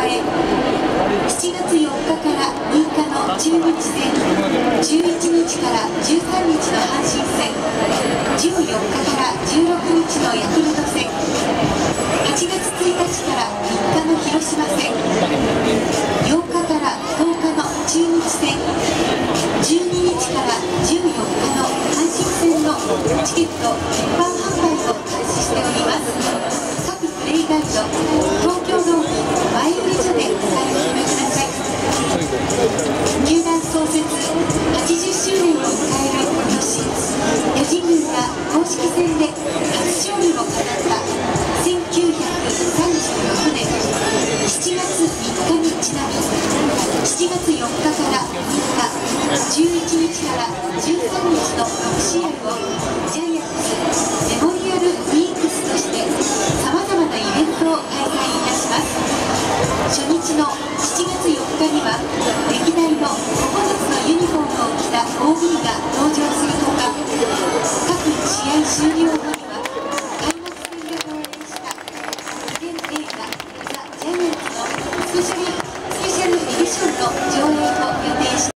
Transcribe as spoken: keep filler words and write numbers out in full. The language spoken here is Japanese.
え、しちがつよっかからむいかの中日戦、じゅういちにちからじゅうさんにちの阪神戦、じゅうよっかからじゅうろくにちのヤクルト戦、はちがつついたちからみっかの広島戦、ようかからとおかの中日戦、じゅうににちからじゅうよっかの阪神戦のチケット一般販売を開始しております。各プレイガイド、東京ドーム前売り所でお買い求めください。球団創設はちじゅっしゅうねんを迎える今年、巨人軍が公式戦で初勝利を飾ったせんきゅうひゃくさんじゅうろくねんしちがつみっかにちなみ、しちがつよっかからみっか、じゅういちにちからじゅうさんにちのろくしあいをジャイアンツメモリアルウィークスとしてさまざまなイベントを開催いたします。初日のしちがつよっかには歴代のここのつのユニフォームを着た オービー が登場するほか、各試合終了後